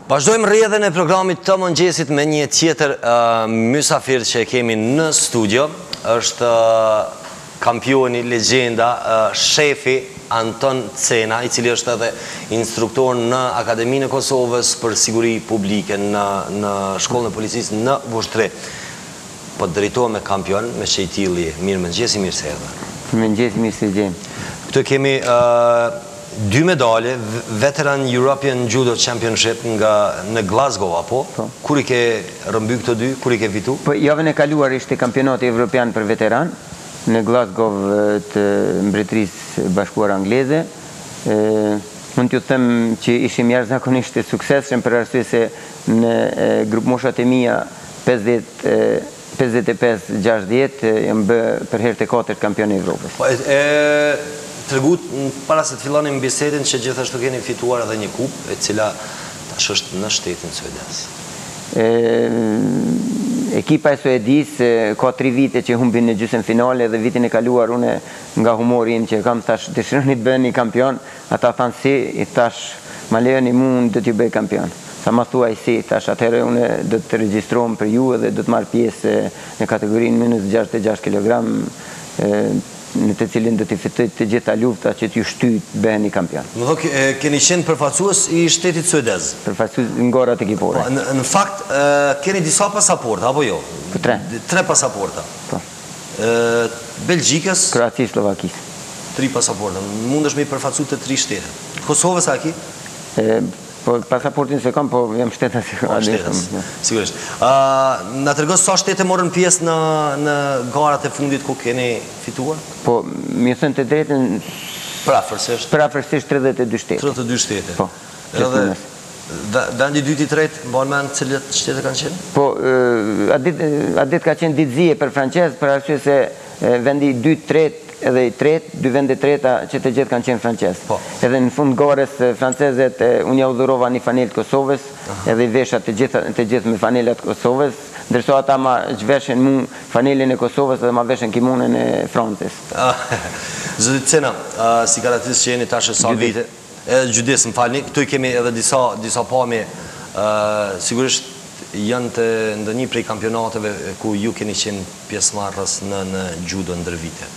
Vazhdojmë rrjedhën e programit të mëngjesit me një tjetër mysafir që kemi në studio. Është kampioni, legjenda, shefi Anton Cena, i cili është edhe instruktor në Akademinë e Kosovës për siguri publike në shkollën e policisë në Vushtrri. Po drejtohem me kampion, me shejtilli. Mirë mëngjesi, mirë se erdhe. Mëngjesi, mirë se gjem. Këtu kemi 2 medalje, Veteran European Judo Championship në Glasgow, apo? Kur i ke rëmby këto dy, kur i ke fitu? Po, javën e kaluar ishte kampionati evropian për veteran, në Glasgow të Mbretërisë Bashkuar Angleze. Mund t'ju them që ishim jashtëzakonisht të suksesshëm për arsye se në grup moshat e mia 55-60 jam bë për herë të katërt kampion e Evropës. Tregut, para se të fillonim bisedën, që gjithashtu keni fituar edhe një kupë, e cila tash është në shtetin suedez. Ekipa e Suedis ka 3 vite që humbin në gjysmë finale dhe vitin e kaluar une nga humori im që kam tash dëshironi të bëni kampion, ata thanë si, i tash ma lejoni mu unë do t'ju bëj kampion. Sa ma thuaj si, tash atëherë une do të regjistrohem për ju dhe do të marrë pjesë në kategorinë minus 66 kg, në të cilin do t'i fitoj të gjitha lufta që t'ju shtyt bëheni kampion. Më thok, keni qenë përfaqësues i shtetit suedez? Përfaqësues në garat ekipore. Në fakt, keni disa pasaporta, apo jo? 3 pasaporta. Belgjikës? Kroacisë, Slovakisë. 3 pasaporta. Mundesh me i përfaqësu të 3 shtete. Kosovës a ki? Po, pasaportin se kam, po jam shtetës. Sigurisht. Në tërgës sa shtete morën pjesë në garat e fundit ku keni fituar? Po, mi thënë të drejtën... Prafërsisht? Prafërsisht 32 shtete. 32 shtete. Po. Edhe vendi 2 i 3, mbanë menë cilët shtete kanë qenë? Po, adet ka qenë ditëzije për Francez, për arsye se vendi 2-3 edhe i 3, 2 vende treta që të gjithë kanë qenë francez. Edhe në fund gares francezet, unë ja udhërova një fanel të Kosovës, edhe i vesha të gjithë me fanelat Kosovës, ndërso ata ma gjveshen mu fanelin e Kosovës edhe ma veshen kimonën e Francës. Zëdit Cena, si karatis që jeni tashë sa vite, gjydis më falni, këtu i kemi edhe disa pamje, sigurisht janë të ndonjë prej kampionateve ku ju keni qenë pjesëmarrës në judo ndër vite.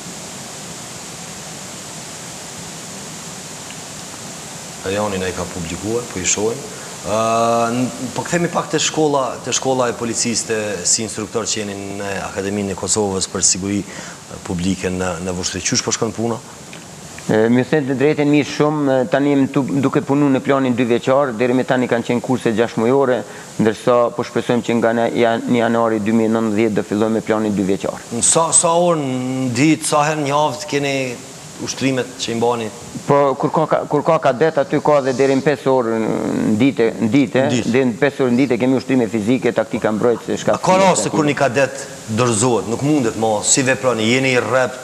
Jani në i ka publikuar, po i shohem. Po këthemi pak të shkolla e policisë si instruktor që jeni në Akademinë e Kosovës për siguri publike në Vushtrri. Qysh po shkon puna? Mi thënë të drejten mirë shumë, tani jem duke punu në planin 2 vjeqar, deri me tani kanë qenë kurse 6 mujore, ndërsa po shpresojmë që nga në janari 2019 do fillojmë me planin 2 vjeqar. Sa orë në ditë, sa herë një javë keni ushtrimet që i mbani? Po, kur ka kadet, aty ka dhe deri në 5 orë në dite, deri në 5 orë në dite kemi ushtrime fizike, taktika mbrojtëse, shkatësime. A ka raste kur një kadet dërzohet, nuk mundet ma, si veprani, jeni i rrept,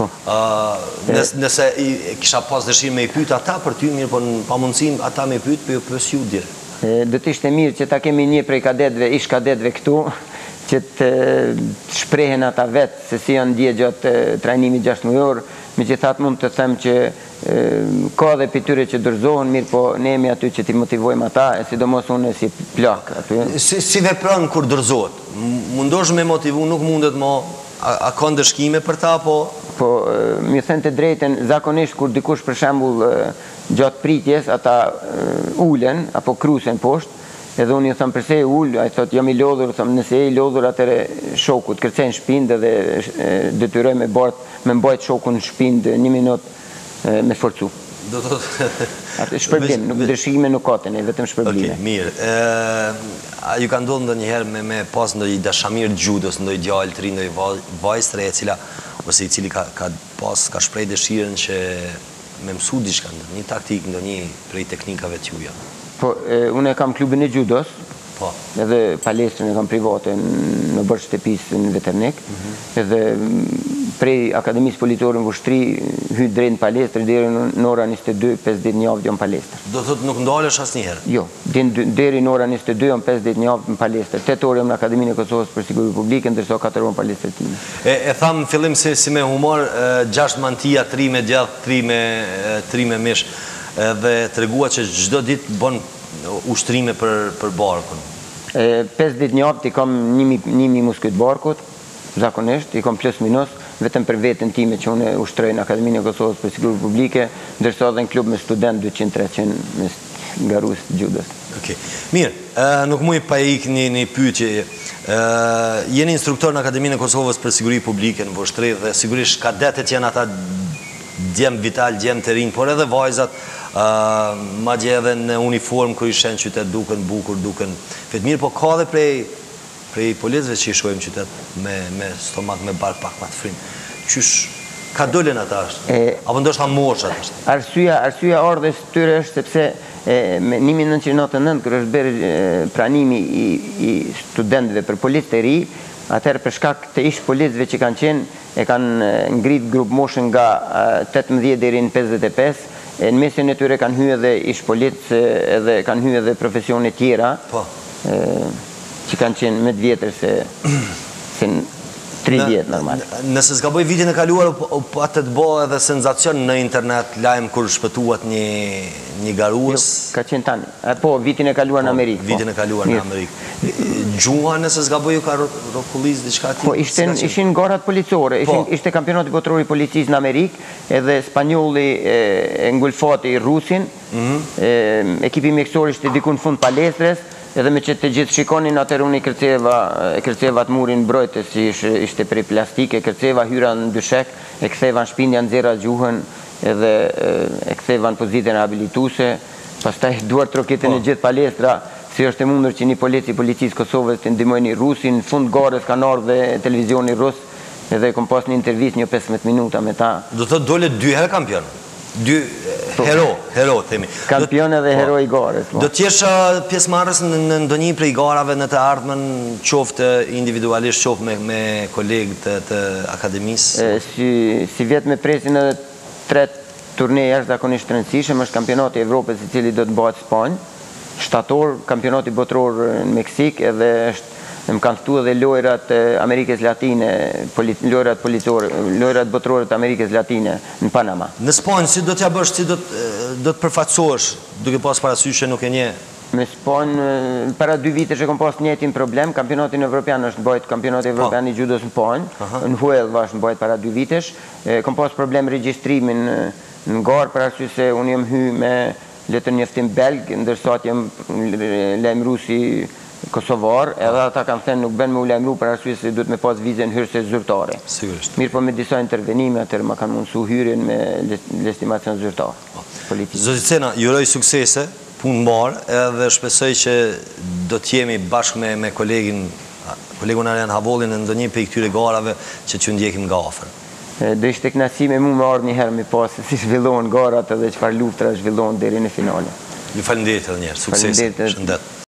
nëse kisha pas dëshirë me i pyt ata për ty, mirë, po në pamundësim ata me i pyt, për jo pësju dirë. Do t'ishte mirë që ta kemi një prej kadetve, ish kadetve këtu, që të shprehen ata vetë, se si janë dje gjatë trajnimi 6 mujor, me që thatë mund të them që ka dhe pityre që dërzohen, mirë po ne jemi aty që ti motivojmë ata, e sidomos unë si plak aty. Si vepran kur dërzohet? Mundosh me motivu, nuk mundet ma, a ka ndëshkime për ta, po? Po, mi thënë të drejten, zakonisht kur dikush për shembull gjatë pritjes, ata ulen, apo krusen poshtë, edhe unë ju thëmë përse e ullë, a i thotë jam i lodhur, thëmë nëse e i lodhur atëre shokut, kërcen shpind dhe detyroj me mbajt shokun në shpind 1 minut me forcu. Do të atë shpërblim, dëshime nuk ka të ne, vetëm shpërblime. Ok, mirë. A ju ka ndodhë ndonjëherë me pas ndonjë dashamir judos, ndonjë djalë të ri, ndonjë vajzë re e cila, ose i cili ka shprej dëshirën që me mësu diçka, një taktik, ndonjë prej teknikave t'juja? Po, unë e kam klubin e judos, edhe palestrën e kam private në bërë shtepis në Veternik, edhe prej Akademisë Politiore në Vushtrri, hytë drejt në palestrë, deri në ora 22, 5 ditë një javë jam palestrë. Do të nuk ndalesh asë njëherë? Jo, deri në ora 22, jam 5 ditë një javë në palestrë. 8 orë jam në Akademinë e Kosovës për siguri publike, ndërsa 4 orë në palestrë time. E thamë në fillim si me humor, 6 mantia, 3 me gjath, 3 me mish. Dhe të regua që gjdo ditë bon ushtrime për barkun? 5 ditë njaftë i kam 1.000 muskujt barkut, zakonisht, i kam plus minus, vetëm për vetën time që unë ushtroj në Akademinë e Kosovës për Siguri Publike, ndërsa edhe në klub me student 200-300 me garus gjudës. Mirë, nuk muj pa ik një pyetje. Jeni instruktor në Akademinë e Kosovës për Siguri Publike në Voshtri dhe sigurisht kadetet janë ata djem vital, djem të rinj, por edhe vajzat, ma gje edhe në uniform kër i shenë qytet duken bukur, duken fet mirë, po ka dhe prej policëve që i shojmë qytet me stomak, me bark pak ma të frimë. Qysh, ka dolen ata është? Apo ndoshta moshat është? Arsyeja ardhës tyre është sepse në 1999, kër është bërë pranimi i studentëve për policë të ri, atëherë për shkak të ish policëve që kanë qenë, e kanë ngrit grup moshën nga 18 deri në 55, në mesin e tyre kanë hyrë edhe ish policë edhe kanë hyrë edhe profesione tjera, që kanë qenë më të vjetër se 30 normal. Nëse s'gaboj vitin e kaluar, atë të bo edhe senzacion në internet, lajmë kur shpëtuat një garues. Ka qenë tani. Po, vitin e kaluar në Amerikë. Vitin e kaluar në Amerikë. Gjua nëse s'gaboj ka rokullis diçka ti? Po, ishin garat policore, ishte kampionati botëror i policisë në Amerikë, edhe spanjolli e ngulfati Rusin, ekipi mjekësor ishte dikun fund palestres, edhe me që të gjithë shikonin atër unë i kërceva të murin brojtës që ishte prej plastike, kërceva hyra në dyshek, e ktheva në shpindja në zera gjuhën, edhe e ktheva në pozitën rehabilituse, pastaj duar trokitën e gjithë palestra, si është e mundur që një policisë Kosovës të ndihmojnë Rusin, në fund garës kanë ardhur dhe televizioni rus, edhe kom pas një intervist një 15 minuta me ta. Do të dole 2 herë kampion? 2 hero, themi. Kampion edhe hero i garës. Do t'jesh pjesëmarrës në ndonjë prej garave në të ardhmen, qoftë individualisht, qoftë me kolegë të akademisë? Si vjetë me presin edhe 3 turneje jashtëzakonisht rëndësishëm, është kampionati i Evropës i cili do të bëhet Spanjë, shtator, kampionati botëror në Meksik, edhe më kanë ftu edhe lojrat Amerikës Latine, lojrat botërore të Amerikës Latine në Panama. Në Spanjë, si do t'ja bësh, si do të përfaqësohesh, duke pas parasysh që nuk e nje? Me Spanjë, para 2 vite që kom pas njëtin problem, kampionatin evropian është bëjt kampionati evropian i judos në Panjë, në Huelva është bëjt para 2 vitesh, kom pas problem regjistrimin në garë, për arsye se unë jem hy me letër njeftim belg, ndërsa jem lajmëru si Kosovar, edhe ata kanë thënë nuk ben me u lajmëru për arsye se duhet me pas vizën hyrëse zyrtare. Sigurisht. Mirë po me disa intervenime atër ma kanë mundësu hyrjen me lestimacion zyrtar. Zoti Cena, juroj suksese, punë mbarë, edhe shpresoj që do t'jemi bashkë me kolegun Arjan Havollin në ndonjë për i këtyre garave që t'ju ndjekim nga afër. Do ishte kënaqësi me mu me ardhë një herë me pas si zhvillohen garat edhe çfarë luftra zhvillohen deri në finale. Ju faleminderit edhe një herë, suksese, shëndet.